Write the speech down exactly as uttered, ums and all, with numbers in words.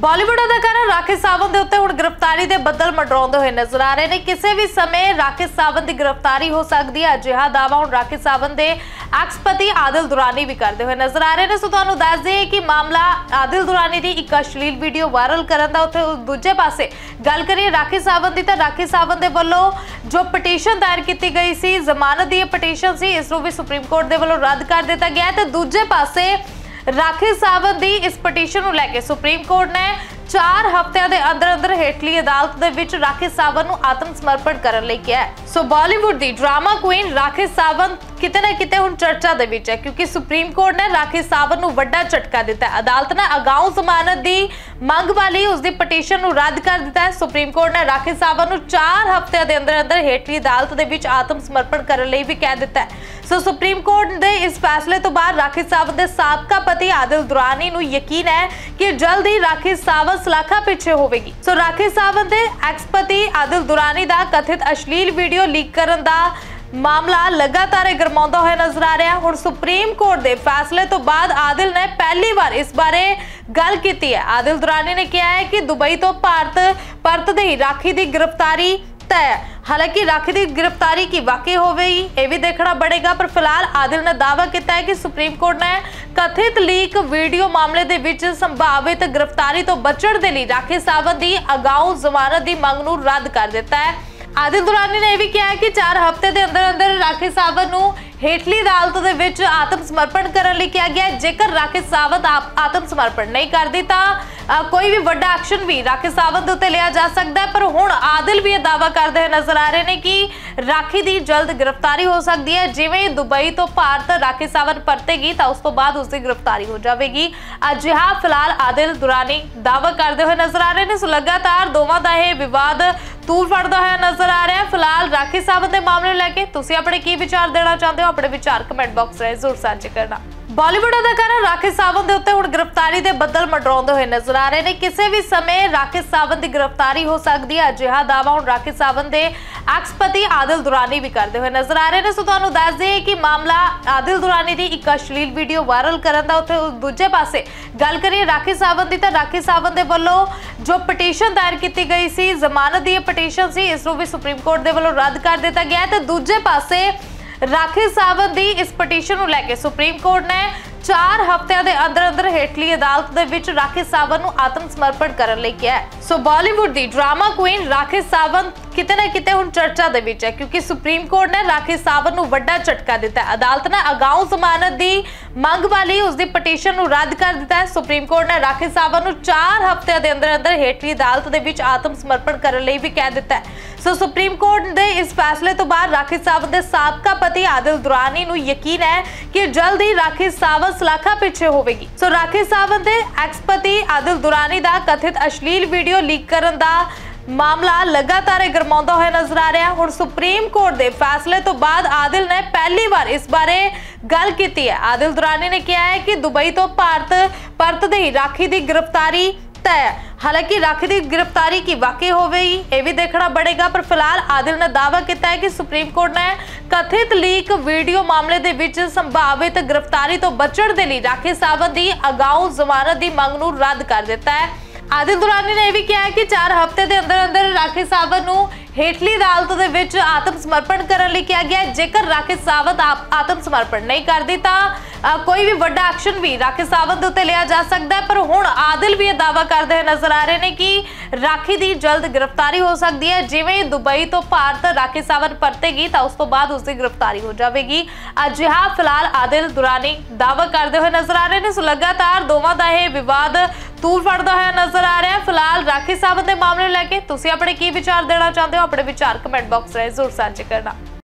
बॉलीवुड अदाकारा राखी सावंत के उत्ते हुण गिरफ्तारी के बदल मंडराउंदे हुए नजर आ रहे हैं। किसी भी समय राखी सावंत की गिरफ्तारी हो सकती है। अजिहा दावा हुण राखी सावंत के एक्स पति आदिल दुरानी भी करते हुए नजर आ रहे हैं। सो तुहानूं दस दईए कि मामला आदिल दुरानी की एक अश्लील वीडियो वायरल करन दा उत्थे दूजे पासे गल करिए राखी सावंत की, तो राखी सावंत के वल्लों जो पटीशन दायर की गई सी, जमानत की पटीशन सी, इसनूं भी सुप्रीम कोर्ट के वल्लों रद्द कर दिता गया है। दूजे पासे राखी सावंत की इस पटीशन को लैके सुप्रीम कोर्ट ने चार हफ्तिਆਂ ਦੇ अंदर अंदर हेठली अदालत ਦੇ ਵਿੱਚ राखी सावंत ਨੂੰ आत्म समर्पण ਕਰਨ ਲਈ ਕਿਹਾ ਹੈ। सो बॉलीवुड की ड्रामा क्वीन राखी सावंत किते ना किते हुण चर्चा दे विच है, क्योंकि सुप्रीम कोर्ट ने राखी सावंत ਨੂੰ ਵੱਡਾ झटका दिता है। अदालत ने अगाऊ जमानत की मंग वाली उसकी पटीशन ਨੂੰ रद्द कर दिता है। सुप्रीम कोर्ट ने राखी सावंत ਨੂੰ चार हफ्तिਆਂ ਦੇ अंदर अंदर हेठली अदालत ਦੇ ਵਿੱਚ आत्म समर्पण ਕਰਨ ਲਈ भी कह दिता है। सो सुप्रीम कोर्ट के इस फैसले तो बाद राखी सावंत के साबका पति आदिल दुरानी ਨੂੰ यकीन है कि जल्द ही राखी सावंत सलाखा पिछे होगी। सो राखी सावंत के एक्स पति आदिल दुरानी का कथित अश्लील वीडियो लीक करने का मामला लगातार गरमाउंदा होया नजर आ रहा है। हुण सुप्रीम कोर्ट के फैसले तो बाद आदिल ने पहली बार इस बारे गल की है। आदिल दुरानी ने कहा है कि दुबई तो भारत परतदे ही राखी की गिरफ्तारी तय। हालांकि राखी की गिरफ्तारी की वाकई होगी यह भी देखना पड़ेगा, पर फिलहाल आदिल ने दावा किया है कि सुप्रीम कोर्ट ने कथित लीक वीडियो मामले दे विच संभावित गिरफ्तारी तो बचण दे लई राखी सावंत की अगाऊ जमानत की मंग नूं रद्द कर दिता है। आदिल दुरानी ने यह भी कहा है कि चार हफ्ते के अंदर अंदर राखी सावंत नूं हेठली अदालत दे विच आत्म समर्पण करने लई कहा गया। जेकर राखी सावंत आत्म समर्पण नहीं करती तो कोई भी बड़ा एक्शन भी राखी सावंत उत्ते लिया जा सकता है। पर हुण आदिल भी यह दावा करते हुए नजर आ रहे हैं कि राखी की जल्द गिरफ्तारी हो सकती है। जिवें दुबई तो भारत राखी सावंत परतेगी तो उस तो बाद उसकी गिरफ्तारी हो जाएगी। अजिहा फिलहाल आदिल दुरानी दावा करते हुए नजर आ रहे हैं। सो लगातार दोवां दा यह विवाद तूल फड़दा होया नजर आ रहा है। फिलहाल राखी सावंत के मामले लैके तुसीं अपने की विचार देना चाहते हो, अपने विचार कमेंट बॉक्स में जरूर साझे करना। बॉलीवुड अदाकारा राखी सावंत के उत्ते हुण गिरफ्तारी के बदल मंडराउंदे हुए नजर आ रहे हैं। किसी भी समय राखी सावंत की गिरफ्तारी हो सकती है। अजिहा दावा हुण राखी सावंत के एक्स पति आदिल दुरानी भी करते हुए नजर आ रहे हैं। सो तुहानूं दस दईए कि मामला आदिल दुरानी की एक अश्लील वीडियो वायरल करन दा उत्थे दूजे पासे गल करिए राखी सावंत की, तो राखी सावंत के वल्लों जो पटीशन दायर की गई सी, जमानत की पटीशन सी, इसनूं भी सुप्रीम कोर्ट के वल्लों रद्द कर दिता गया है। तो दूजे पासे राखी सावंत की इस पटीशन को लैके सुप्रीम कोर्ट ने चार हफ्तिਆਂ ਦੇ अंदर अंदर हेठली अदालत ਦੇ ਵਿੱਚ राखी सावंत ਨੂੰ आत्म समर्पण ਕਰਨ ਲਈ ਕਿਹਾ ਹੈ। सो बॉलीवुड की ड्रामा क्वीन राखी सावंत किते ना किते हुण चर्चा दे विच है, क्योंकि सुप्रीम कोर्ट ने राखी सावंत ਨੂੰ ਵੱਡਾ झटका दिता है। अदालत ने अगाऊ जमानत की मंग वाली उसकी पटीशन ਨੂੰ रद्द कर दिता है। सुप्रीम कोर्ट ने राखी सावंत ਨੂੰ चार हफ्तिਆਂ ਦੇ अंदर अंदर हेठली अदालत ਦੇ ਵਿੱਚ आत्म समर्पण ਕਰਨ ਲਈ भी कह दिता है। सो सुप्रीम कोर्ट के इस फैसले तो बाद राखी सावंत के साबका पति आदिल दुरानी ਨੂੰ यकीन है कि जल्द ही राखी सावंत सलाखा पिछे होगी। सो राखी सावंत के एक्स पति आदिल दुरानी का कथित अश्लील वीडियो लीक करने का मामला लगातार गरमाउंदा होया नजर आ रहा है। हुण सुप्रीम कोर्ट के फैसले तो बाद आदिल ने पहली बार इस बारे गल की है। आदिल दुरानी ने कहा है कि दुबई तो भारत परतदे ही राखी की गिरफ्तारी तय। हालांकि राखी की गिरफ्तारी की वाकई होगी यह भी देखना पड़ेगा, पर फिलहाल आदिल ने दावा किया है कि सुप्रीम कोर्ट ने कथित लीक वीडियो मामले दे विच संभावित गिरफ्तारी तो बचण दे लई राखी सावंत की अगाऊ जमानत की मंग नूं रद्द कर दिता है। आदिल दुरानी ने यह भी कहा है कि चार हफ्ते के अंदर अंदर राखी सावंत नूं हेठली अदालत दे विच आत्म समर्पण करने लई कहा गया। जेकर राखी सावंत आत्म समर्पण नहीं करती तो कोई भी बड़ा एक्शन भी राखी सावंत उत्ते लिया जा सकता है। पर हुण आदिल भी यह दावा करते हुए नजर आ रहे हैं कि राखी की जल्द गिरफ्तारी हो सकती है। जिवें दुबई तो भारत राखी सावंत परतेगी तो उस तो बाद उसकी गिरफ्तारी हो जाएगी। अजिहा फिलहाल आदिल दुरानी दावा करते हुए नजर आ रहे हैं। सो लगातार दोवां दा यह विवाद तूल फड़दा होया नजर आ रहा है। फिलहाल राखी सावंत के मामले लैके तुसीं अपने की विचार देना चाहते हो, अपने विचार कमेंट बॉक्स में जरूर साझे करना।